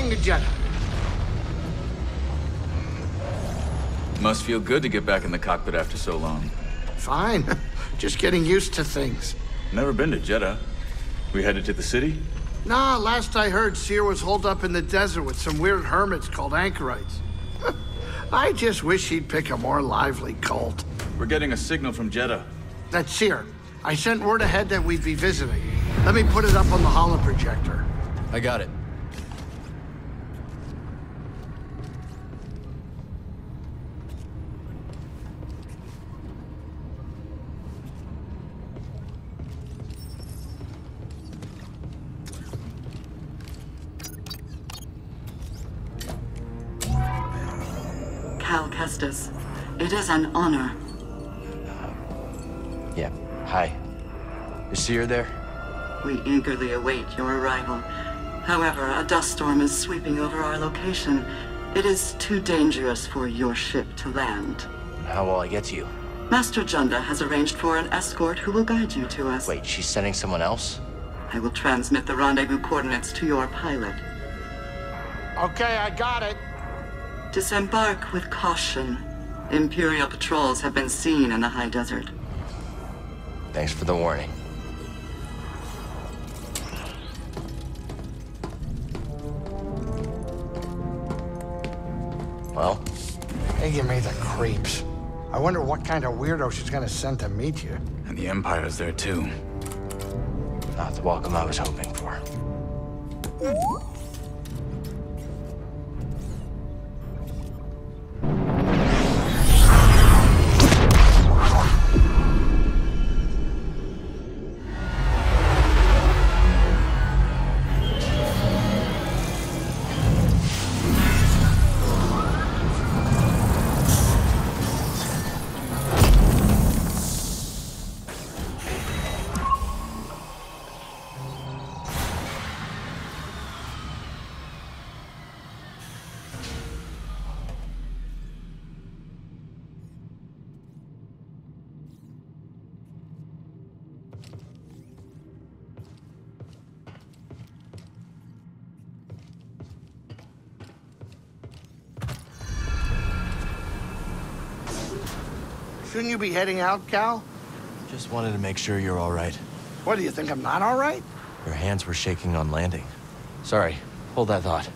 being a Jedi. Must feel good to get back in the cockpit after so long. Fine. Just getting used to things. Never been to Jeddah. We headed to the city? Nah, last I heard, Seer was holed up in the desert with some weird hermits called anchorites. I just wish he'd pick a more lively cult. We're getting a signal from Jeddah. That's Seer. I sent word ahead that we'd be visiting. Let me put it up on the holoprojector. I got it. Cal Kestis, it is an honor. Yeah, hi. Is Seer there? We eagerly await your arrival. However, a dust storm is sweeping over our location. It is too dangerous for your ship to land. How will I get to you? Master Junda has arranged for an escort who will guide you to us. Wait, she's sending someone else? I will transmit the rendezvous coordinates to your pilot. Okay, I got it. Disembark with caution. Imperial patrols have been seen in the high desert. Thanks for the warning. Well? They give me the creeps. I wonder what kind of weirdo she's gonna send to meet you. And the Empire's there too. Not the welcome I was hoping for. Shouldn't you be heading out, Cal? Just wanted to make sure you're all right. What, do you think I'm not all right? Your hands were shaking on landing. Sorry, hold that thought.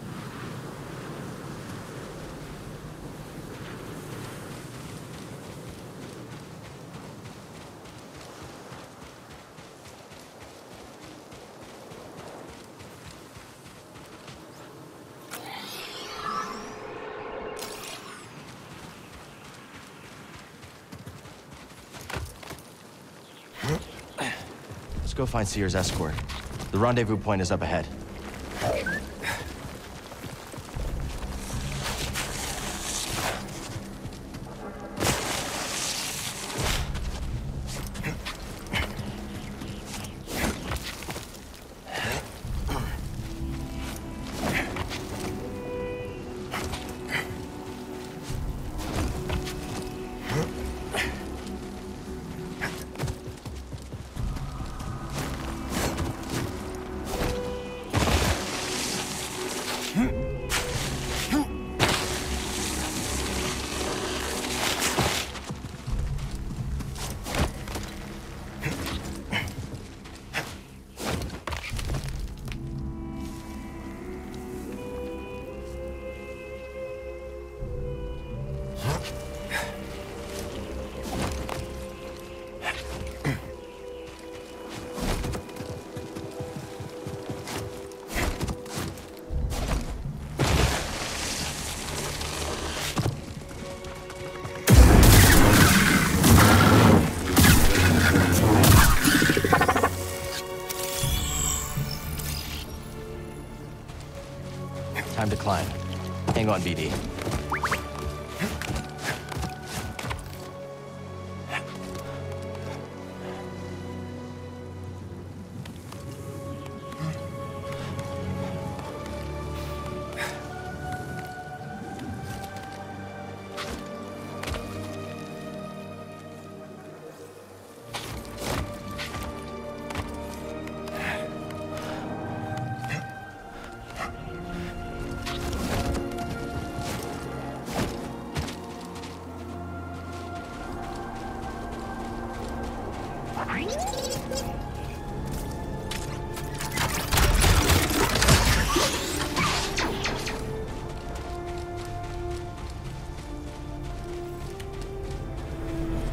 Let's go find Seer's escort. The rendezvous point is up ahead. Time to climb. Hang on, BD.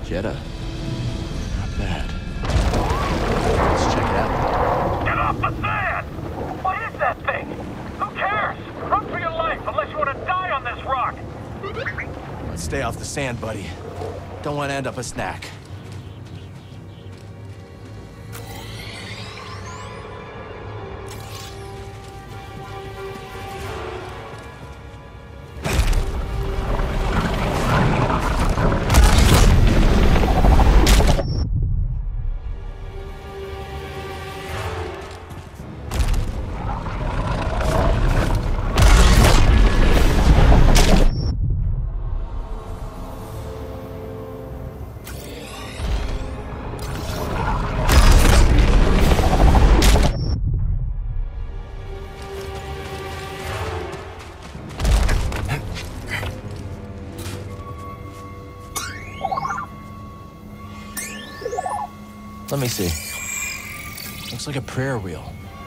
Jedi. Not bad. Let's check it out. Get off the sand! What is that thing? Who cares? Run for your life unless you want to die on this rock! Let's stay off the sand, buddy. Don't want to end up a snack. Let me see. Looks like a prayer wheel.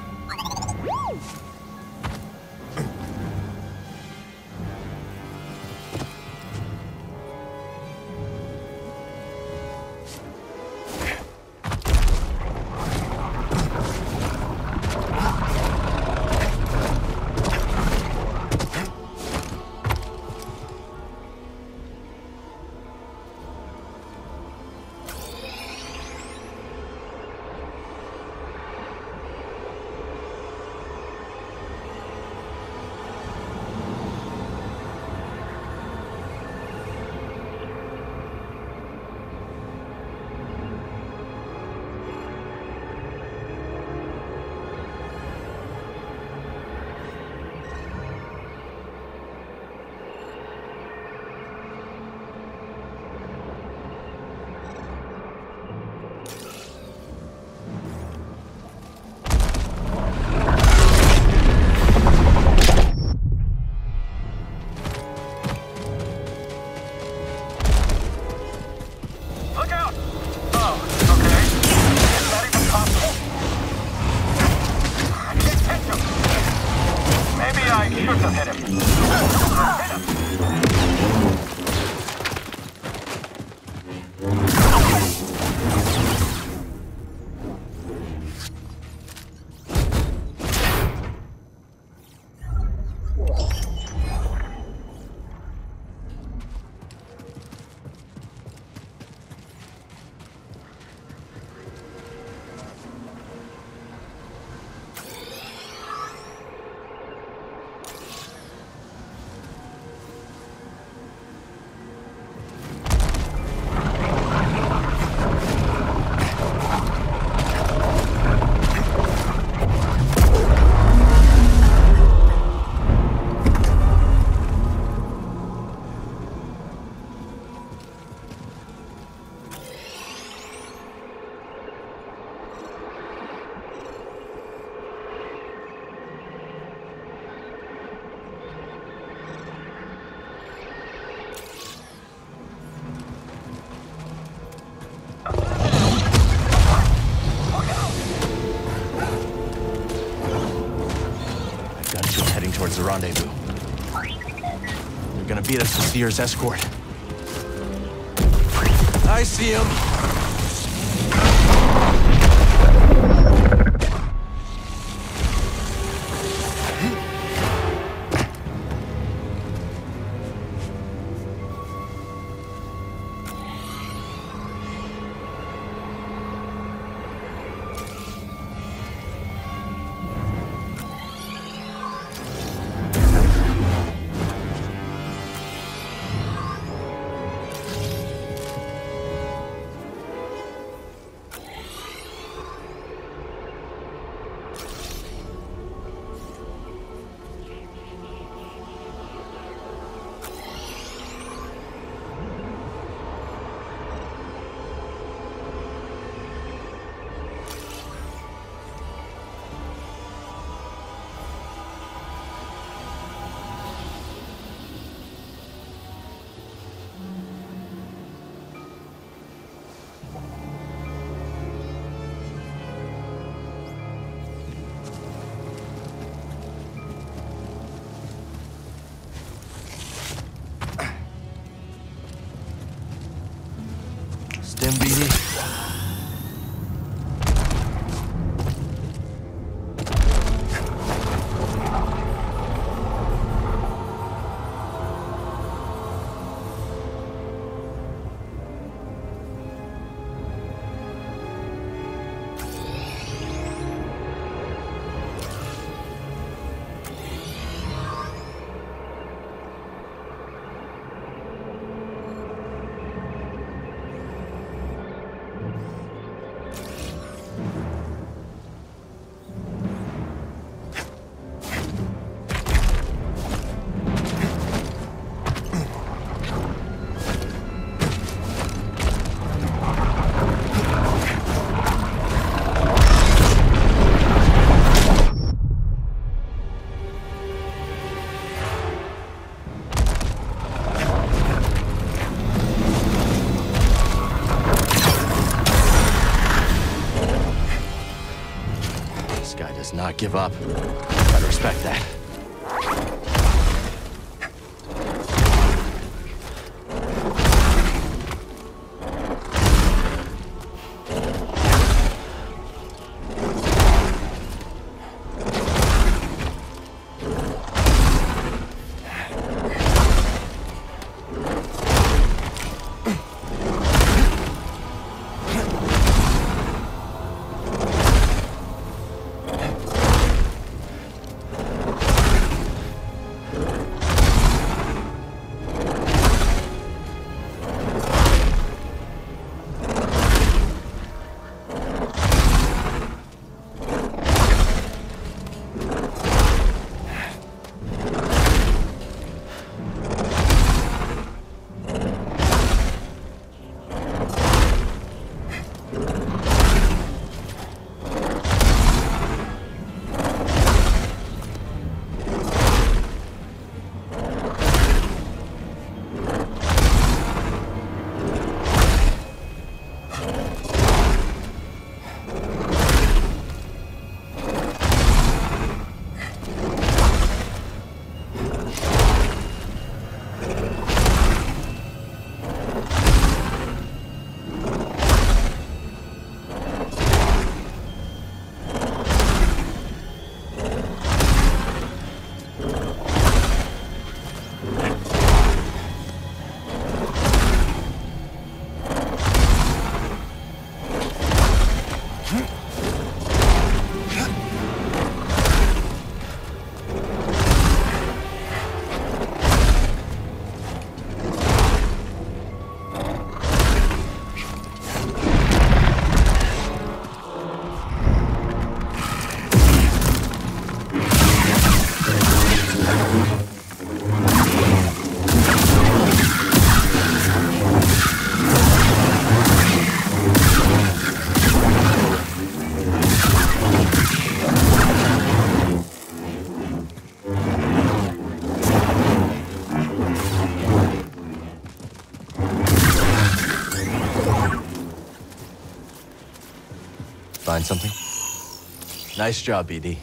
Towards the rendezvous. They're gonna beat us to Seer's escort. I see him. in, BD? Not give up. Gotta respect that. Find something? Nice job, BD.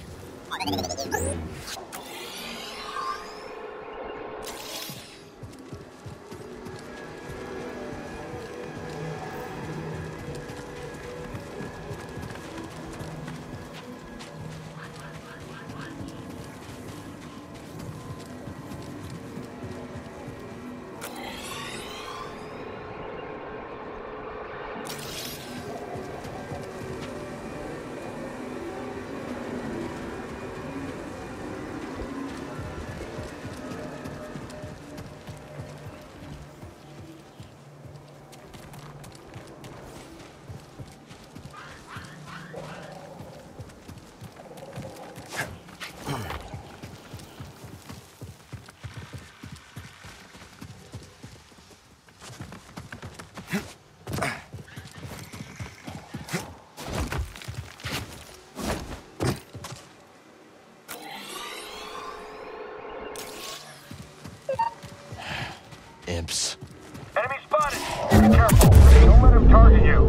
Imps. Enemy spotted! Be careful. Don't let him target you.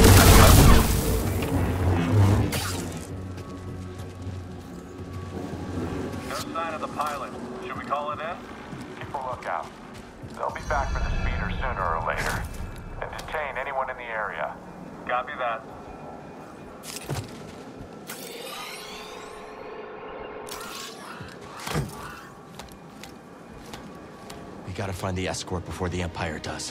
No sign of the pilot. Should we call it in? Keep a lookout. They'll be back for the speeder sooner or later. And detain anyone in the area. Copy that. We gotta find the escort before the Empire does.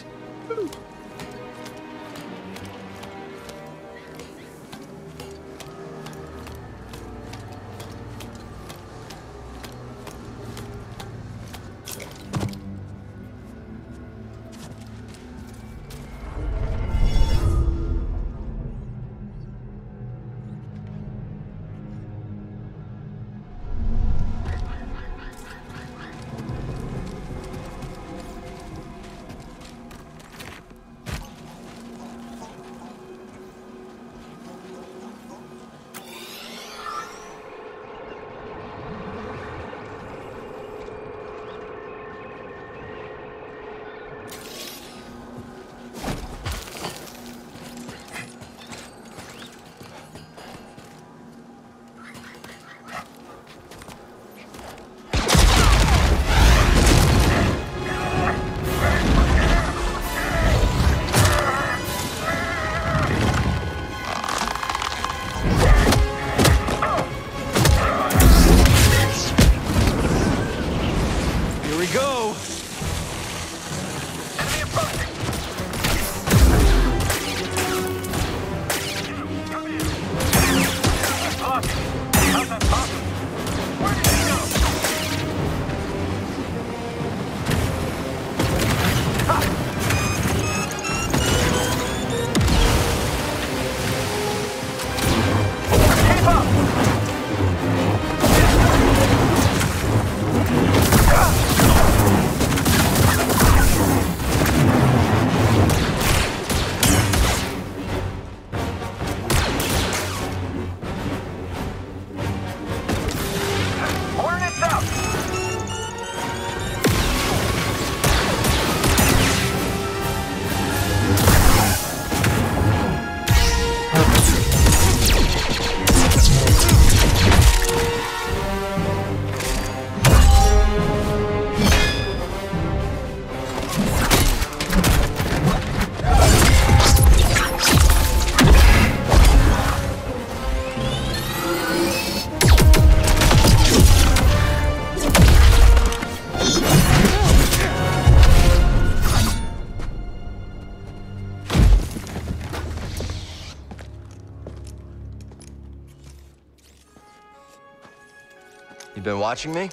You been watching me?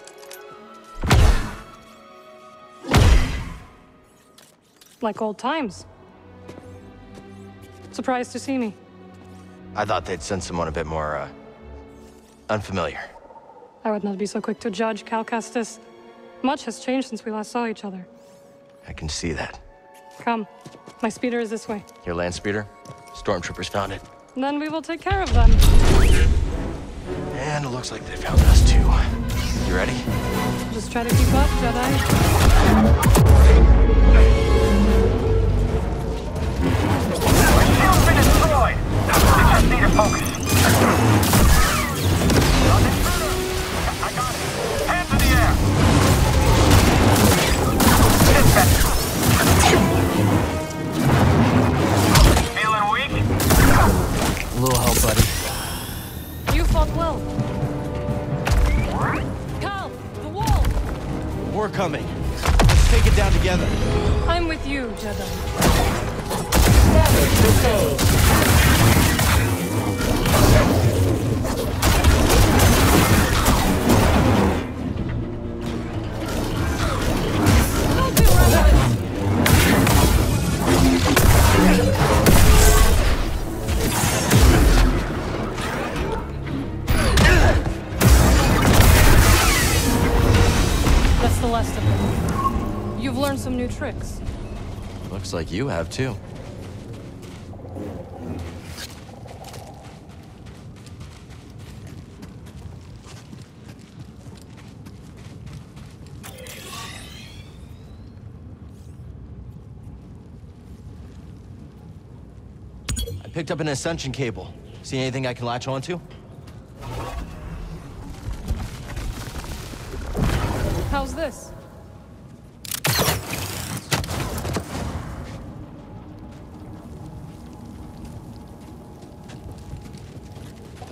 Like old times. Surprised to see me. I thought they'd send someone a bit more, unfamiliar. I would not be so quick to judge, Cal Kestis. Much has changed since we last saw each other. I can see that. Come. My speeder is this way. Your land speeder? Stormtroopers found it. Then we will take care of them. And it looks like they found us too. You ready? Just try to keep up, Jedi. Shield's been destroyed! We just need to focus. I got it. Hands in the air! Get better. Feeling weak? A little help, buddy. You fought well. Cal, the wall! We're coming. Let's take it down together. I'm with you, Jedi. I'll be right with you. That's the last of them. You've learned some new tricks. Looks like you have too. I picked up an ascension cable. See anything I can latch onto? How's this?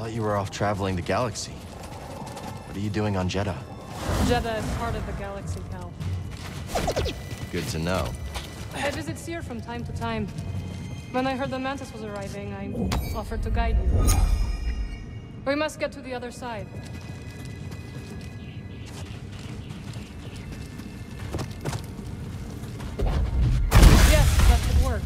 thought you were off traveling the galaxy. What are you doing on Jedi? Jedi is part of the galaxy, Cal. Good to know. I visit Seer from time to time. When I heard the Mantis was arriving, I offered to guide you. We must get to the other side. Yes, that should work.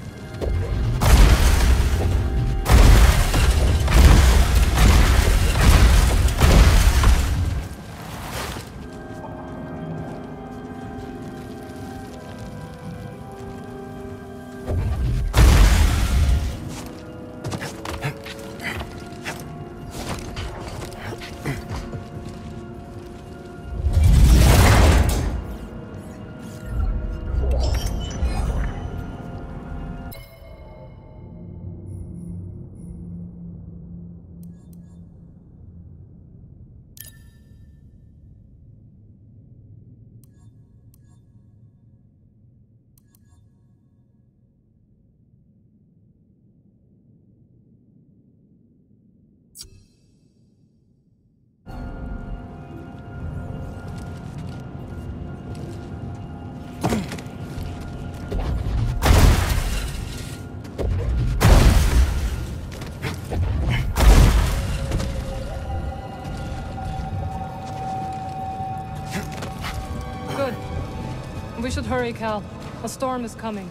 Good. We should hurry, Cal. A storm is coming.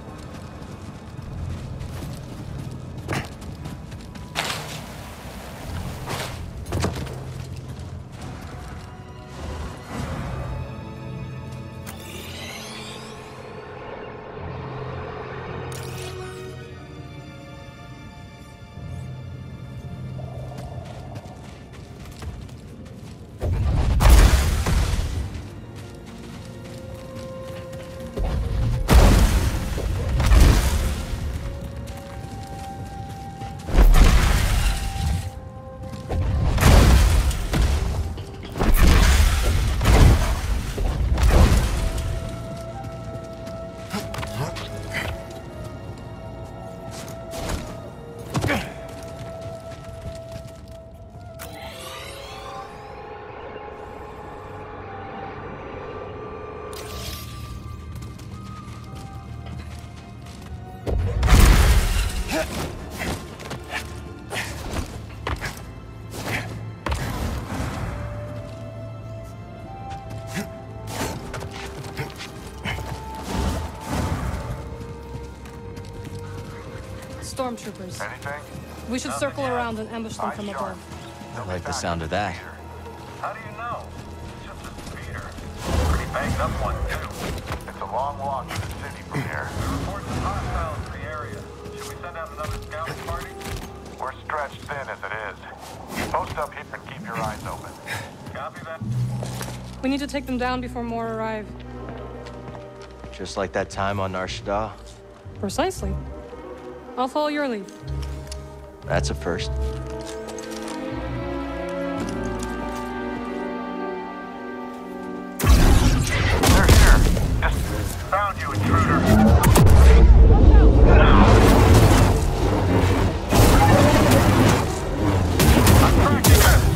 Stormtroopers. Anything? We should circle around and ambush them from above. I like the sound of that. How do you know? It's just a speeder. Pretty banged up one, too. It's a long walk to the city from here. Reports of hostiles in the area. Should we send out another scouting party? We're stretched thin as it is. Post up here and keep your eyes open. Copy that? We need to take them down before more arrive. Just like that time on Nar Shaddaa. Precisely. I'll follow your lead. That's a first. They're here. Just found you, intruder. I'm tracking them.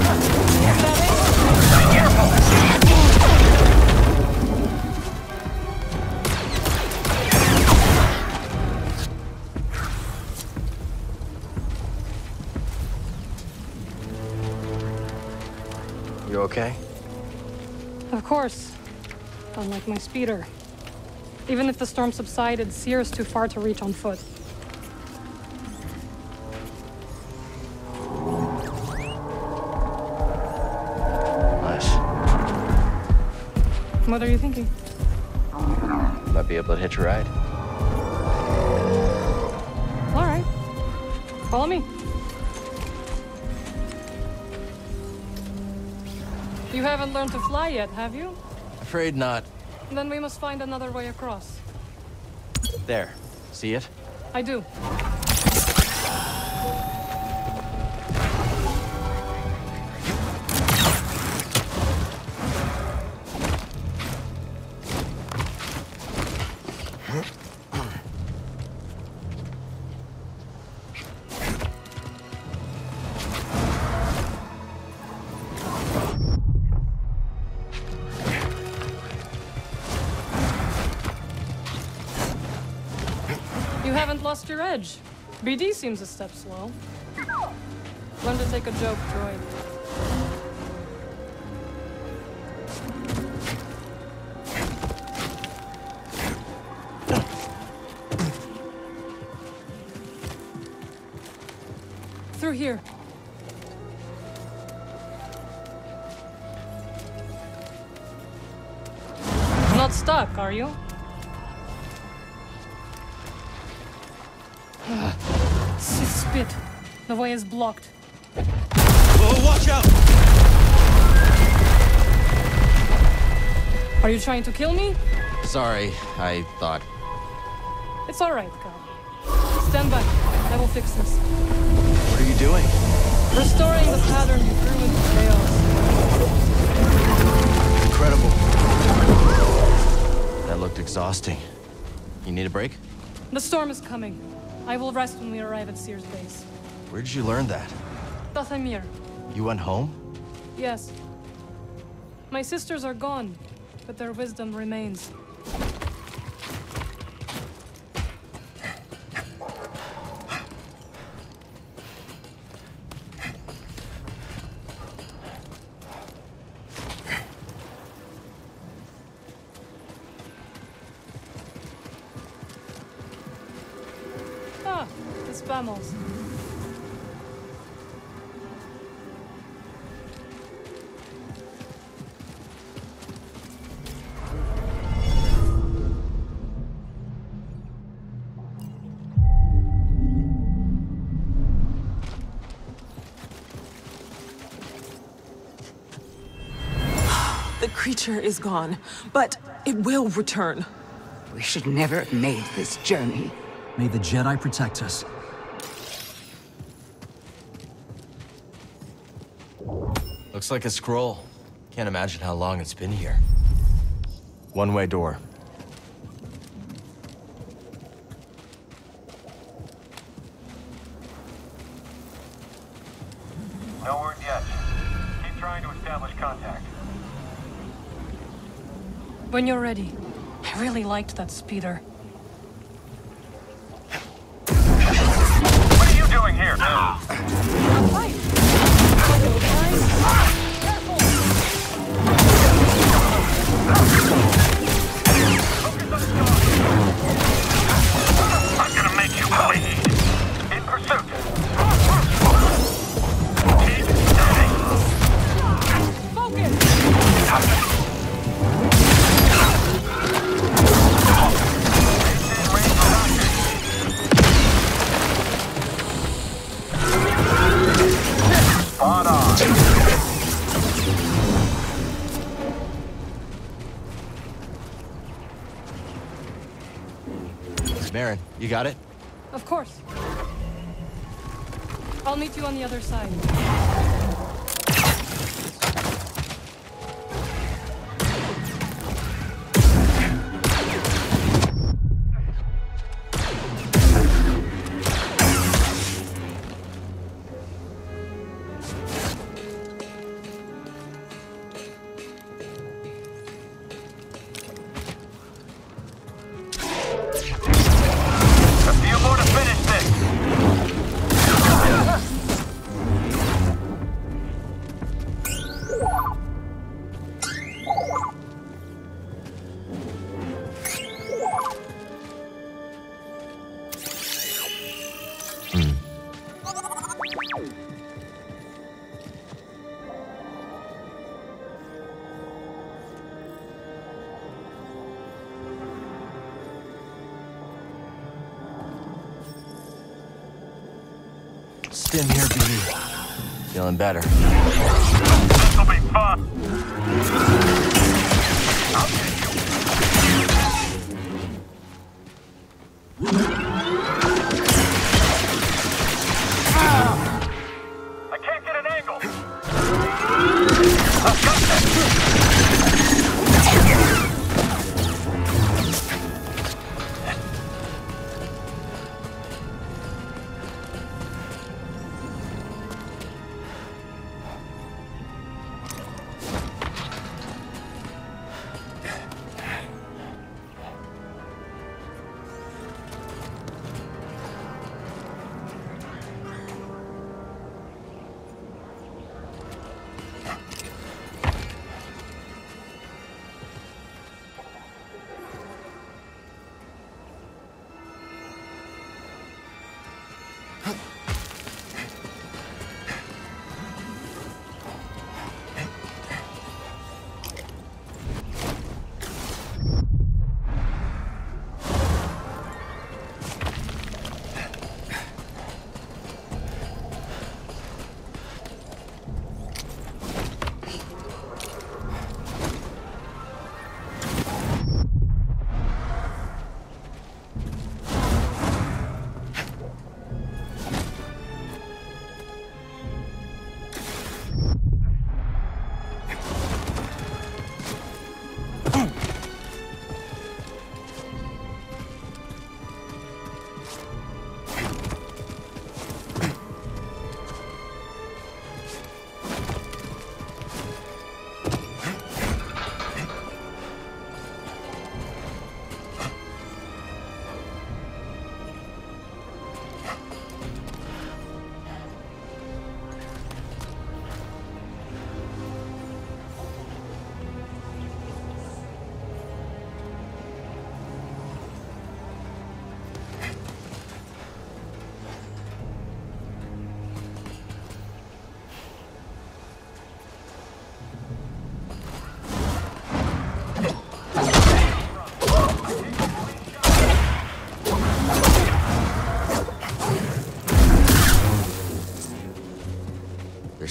You okay? Of course. Unlike my speeder. Even if the storm subsided, Seer is too far to reach on foot. Nice. What are you thinking? Might be able to hitch a ride. All right. Follow me. You haven't learned to fly yet, have you? Afraid not. Then we must find another way across. There. See it? I do. You haven't lost your edge. BD seems a step slow. Learn to take a joke, droid. Through here. Not stuck, are you? Spit. The way is blocked. Whoa, watch out! Are you trying to kill me? Sorry, I thought. It's alright, Cal. Stand back. I will fix this. What are you doing? Restoring the pattern you threw into chaos. Incredible. That looked exhausting. You need a break? The storm is coming. I will rest when we arrive at Sears base. Where did you learn that? Dathamir. You went home? Yes. My sisters are gone, but their wisdom remains. Ah, Vamos. The creature is gone, but it will return. We should never have made this journey. May the Jedi protect us. Looks like a scroll. Can't imagine how long it's been here. One-way door. No word yet. Keep trying to establish contact. When you're ready. I really liked that speeder. What are you doing here? Right. I'm gonna make you bleed. In pursuit. Keep steady. Focus! Spot on. Marin, you got it? Of course. I'll meet you on the other side. A few more to finish this. Stim here, BD. Feeling better. This'll be fun. I can't get an angle. I've got this.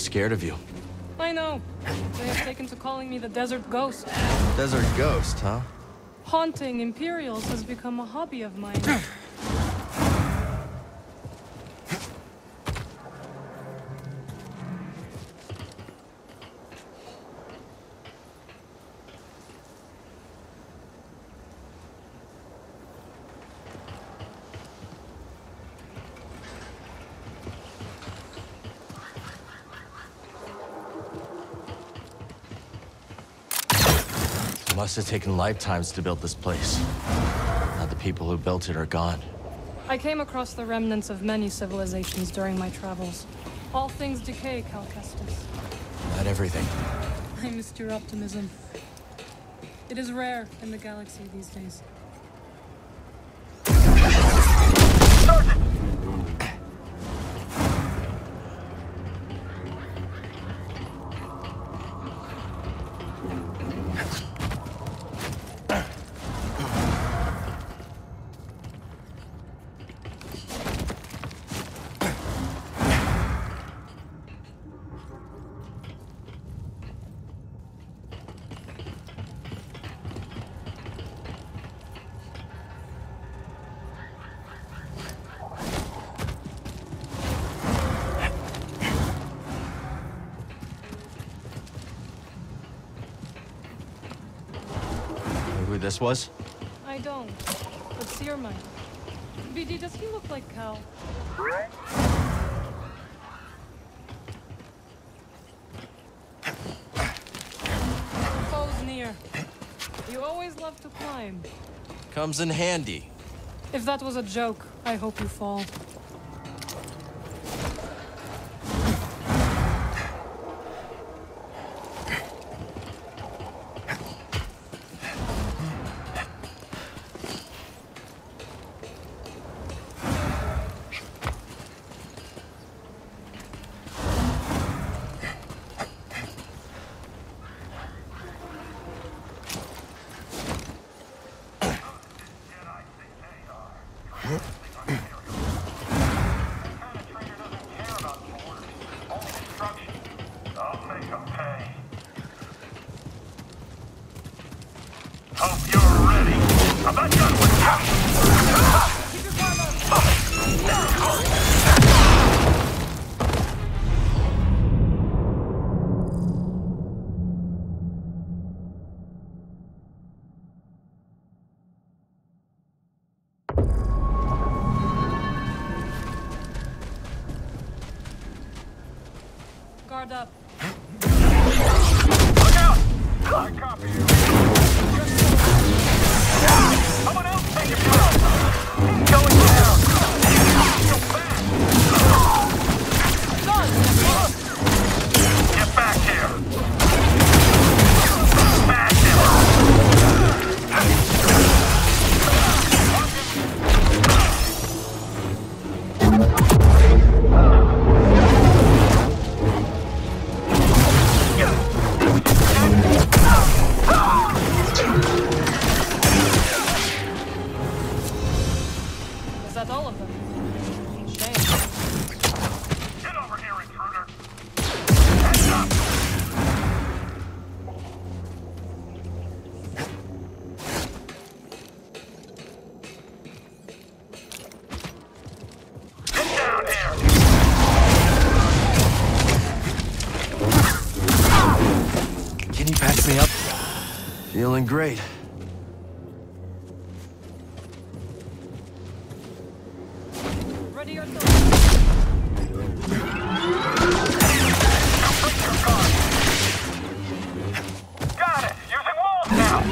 scared of you. I know. They have taken to calling me the Desert Ghost. Desert Ghost, huh? Haunting Imperials has become a hobby of mine. Must have taken lifetimes to build this place. Now the people who built it are gone. I came across the remnants of many civilizations during my travels. All things decay, Cal Kestis. Not everything. I missed your optimism. It is rare in the galaxy these days. Who this was? I don't, but Seer might. BD, does he look like Cal? Foes near. You always love to climb. Comes in handy. If that was a joke, I hope you fall. Hope you're ready. I'm not done with Guard up. Look out! I copy you. Someone else take it down. He's going down. Go back. Get back here. Smash Is that all of them? Shame. Get over here, intruder. Heads up. Get down here. Can you patch me up? Feeling great. Ready or not. Got it. Using walls now.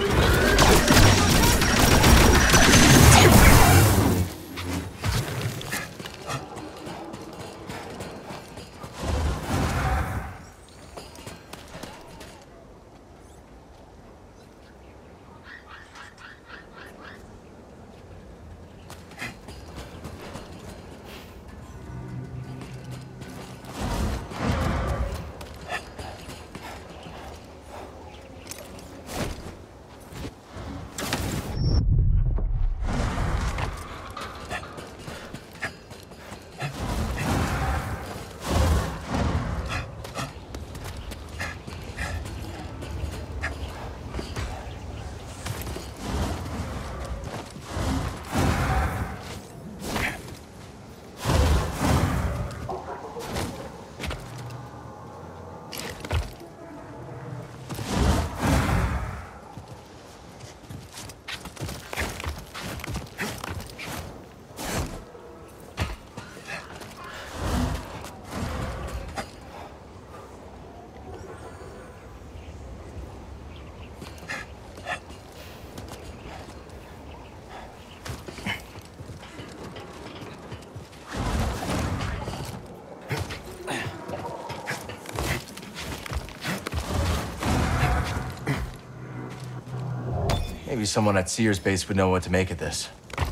Maybe someone at Seer's base would know what to make of this.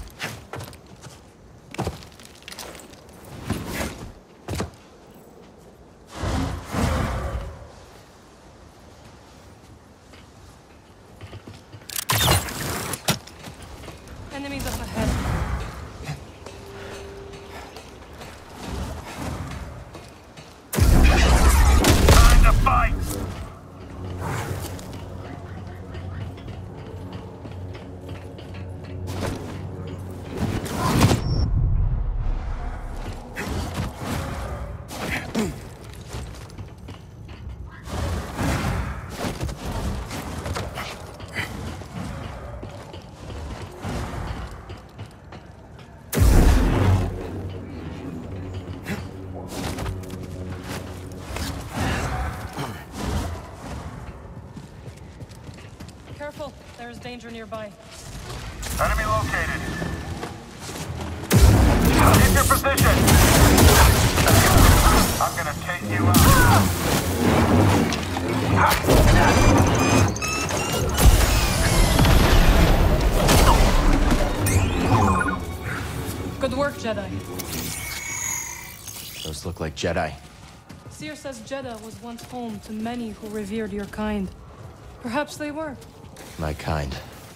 Enemies up ahead. Time to fight! Careful, there is danger nearby. Enemy located. Keep your position. I'm gonna take you out. Good work, Jedi. Those look like Jedi. Seer says Jeddah was once home to many who revered your kind. Perhaps they were. My kind.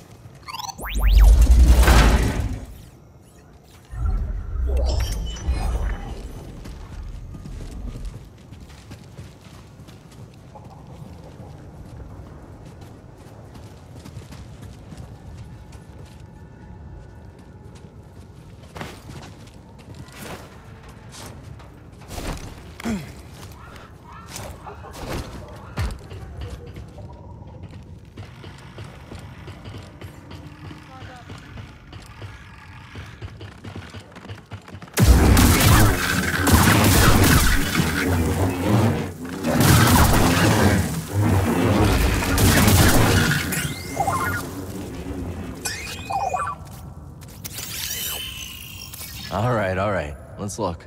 All right. Let's look.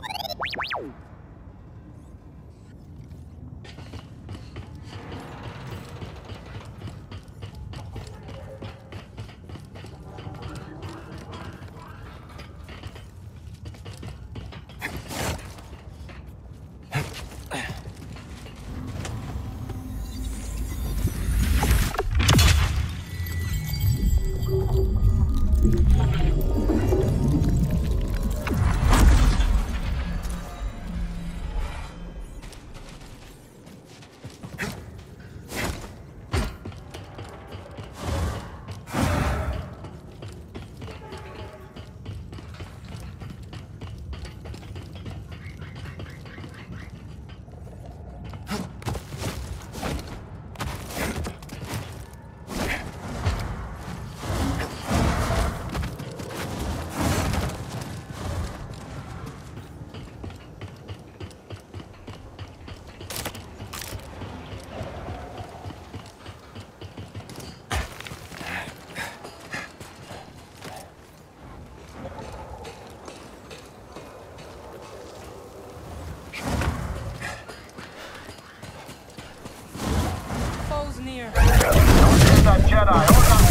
Near. That Jedi,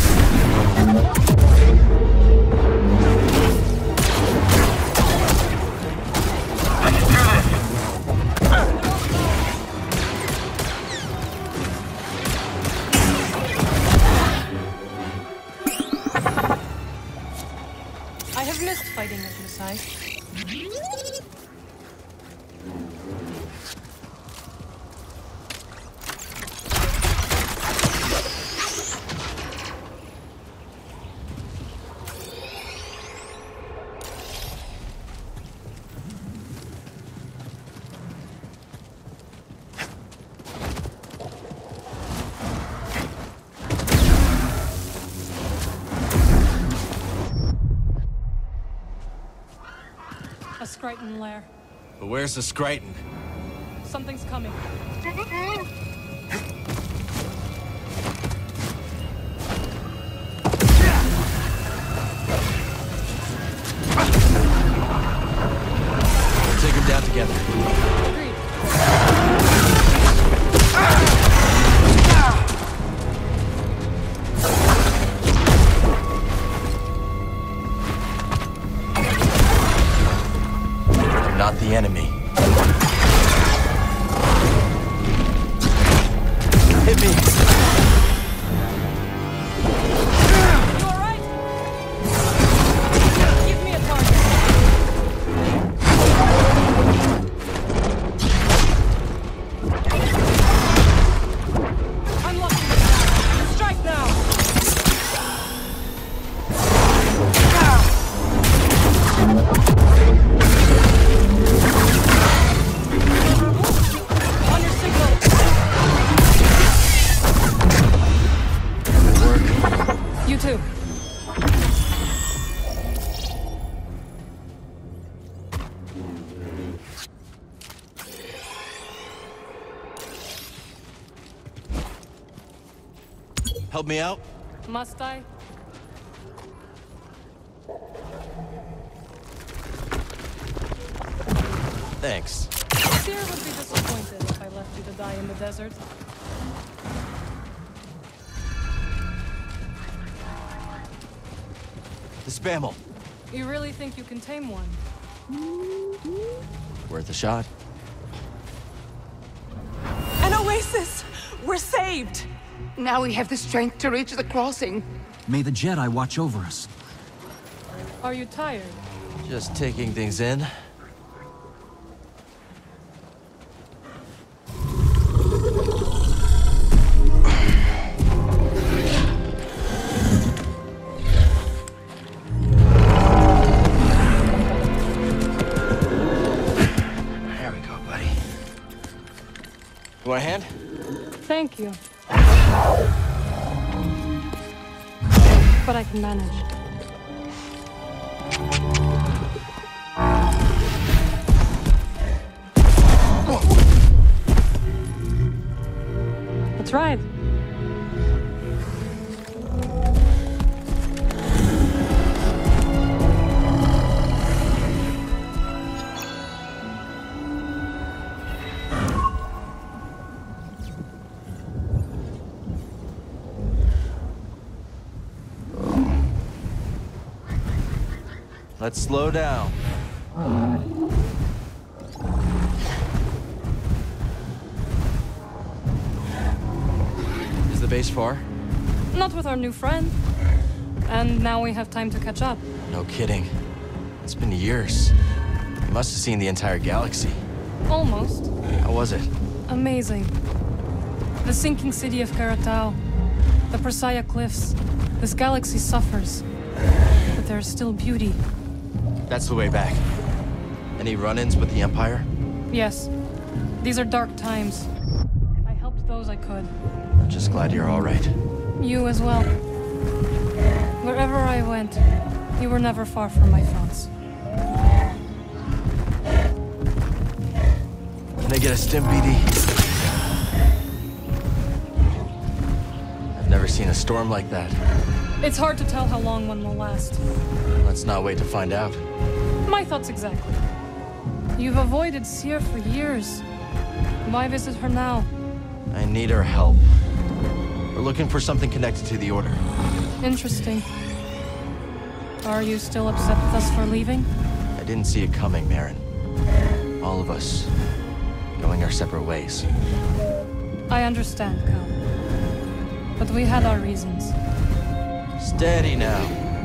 I can do this. I have missed fighting at Masai. A Skriton lair. But where's the Skriton? Something's coming. We'll take him down together. Agreed. the enemy. Hit me! You alright? Give me a target. I'm locking this down. Strike now! On your signal! Good work. You too. Help me out? Must I? Thanks. Seer would be disappointed if I left you to die in the desert. The Spammel. You really think you can tame one? Worth a shot. An oasis! We're saved! Now we have the strength to reach the crossing. May the Jedi watch over us. Are you tired? Just taking things in. There we go, buddy. You want a hand? Thank you. But I can manage. That's right. Let's slow down. Is the base far? Not with our new friend. And now we have time to catch up. No kidding. It's been years. You must have seen the entire galaxy. Almost. How was it? Amazing. The sinking city of Karatao. The Persaya Cliffs. This galaxy suffers. But there's still beauty. That's the way back. Any run-ins with the Empire? Yes. These are dark times. I helped those I could. I'm just glad you're all right. You as well. Wherever I went, you were never far from my thoughts. Can I get a stim, BD? I've never seen a storm like that. It's hard to tell how long one will last. Let's not wait to find out. My thoughts exactly. You've avoided Seer for years. Why visit her now? I need her help. We're looking for something connected to the Order. Interesting. Are you still upset with us for leaving? I didn't see it coming, Marin. All of us going our separate ways. I understand, Cal. But we had our reasons. Steady now.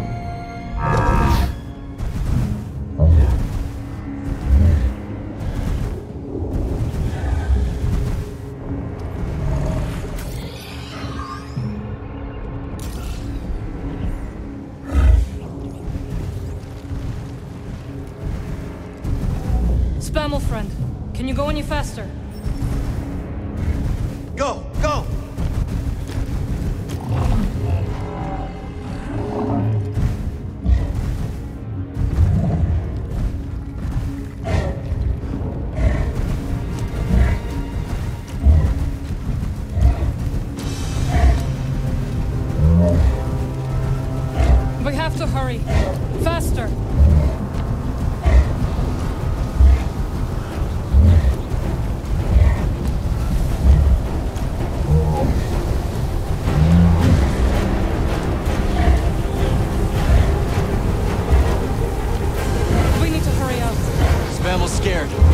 Spammel friend, can you go any faster? Go! Go! We have to hurry. Faster! Spammel's scared.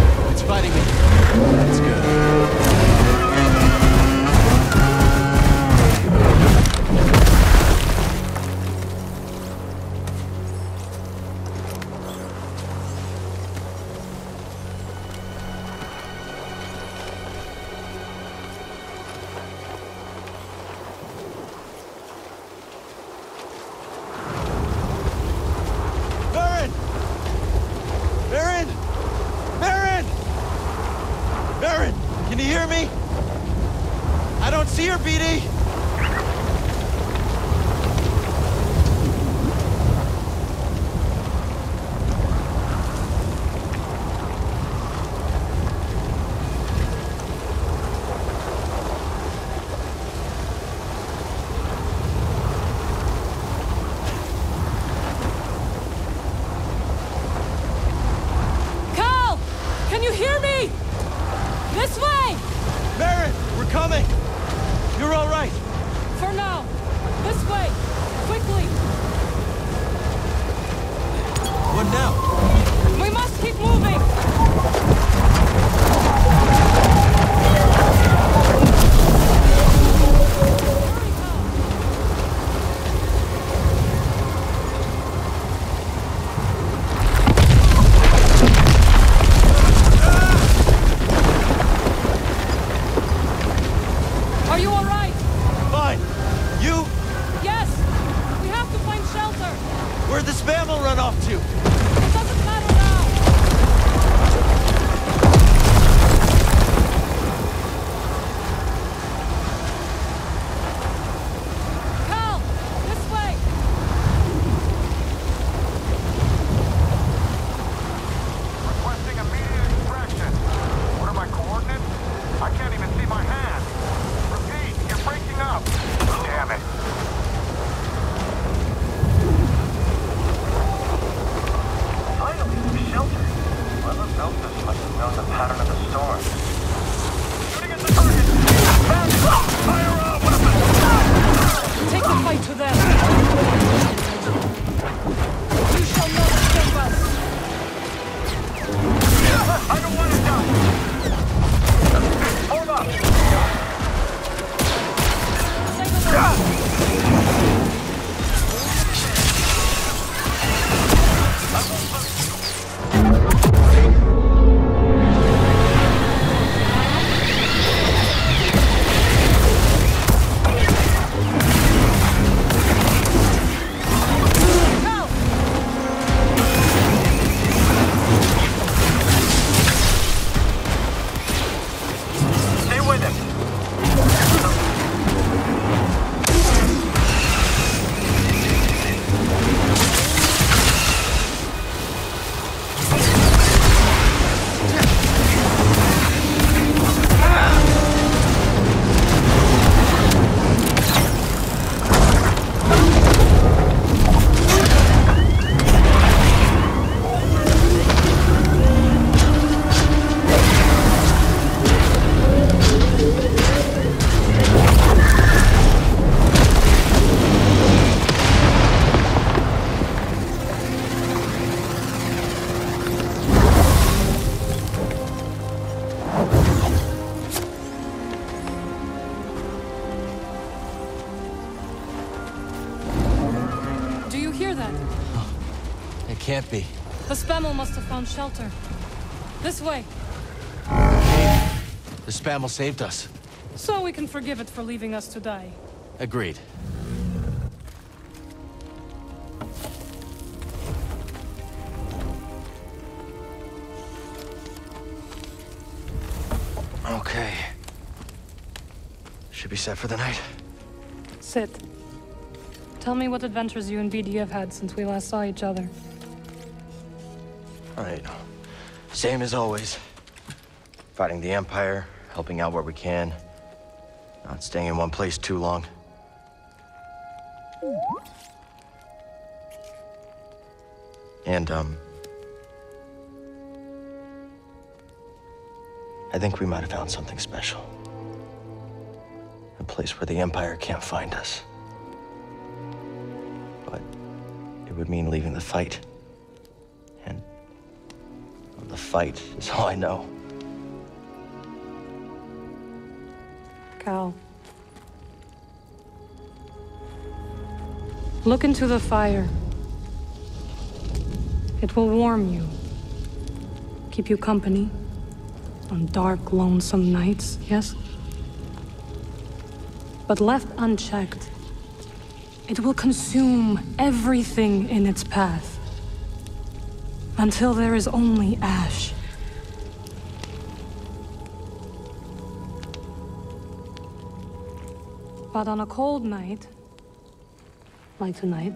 here, BD! Can you hear me? This way! Merrin, we're coming! You're all right! For now. This way. Quickly. What now? We must keep moving. Are you all right? Fine. You? Yes. We have to find shelter. Where'd the spam will run off to? It doesn't matter now. Cal, this way. Requesting immediate extraction. What are my coordinates? I can't even see my hand. Repeat, you're breaking up. Damn it. Finally, shelter. Whoever built this must have known the pattern of the storm. Shooting at the target! Back up! Fire our weapons! Take the fight to them. You shall not escape us. I don't want to die! Hold up! Say the word. Stay with him! Do you hear that? It can't be. The Spammel must have found shelter. This way. The spam will saved us. So we can forgive it for leaving us to die. Agreed. Okay. Should be set for the night. Sit. Tell me what adventures you and BD have had since we last saw each other. All right. Same as always. Fighting the Empire, helping out where we can. Not staying in one place too long. And, I think we might have found something special. A place where the Empire can't find us. But it would mean leaving the fight. And the fight is all I know. Cal. Look into the fire. It will warm you. Keep you company. On dark, lonesome nights, yes? But left unchecked, it will consume everything in its path. Until there is only ash. But on a cold night, like tonight,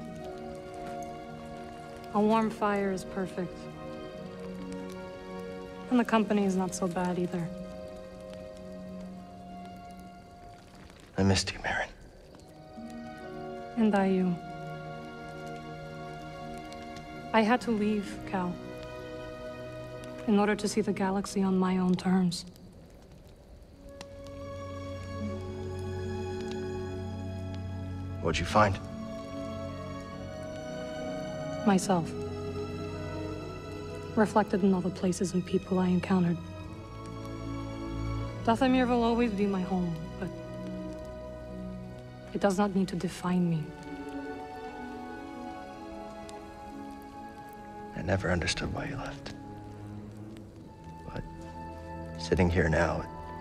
a warm fire is perfect. And the company is not so bad either. I missed you, Marin. And I you. I had to leave, Cal. In order to see the galaxy on my own terms. What'd you find? Myself. Reflected in all the places and people I encountered. Dathomir will always be my home, but it does not need to define me. I never understood why you left. But sitting here now,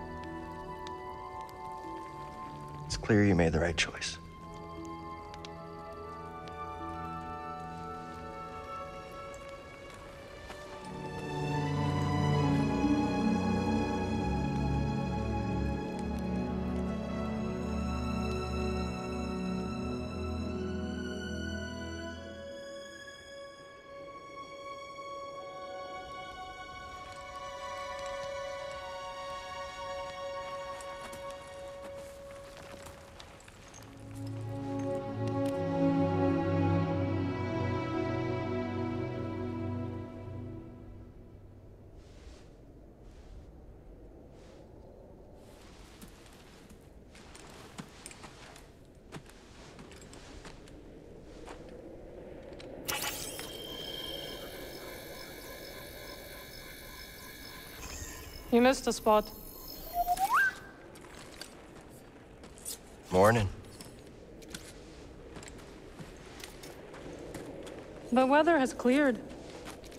it's clear you made the right choice. You missed a spot. Morning. The weather has cleared.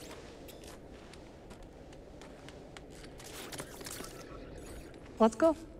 Let's go.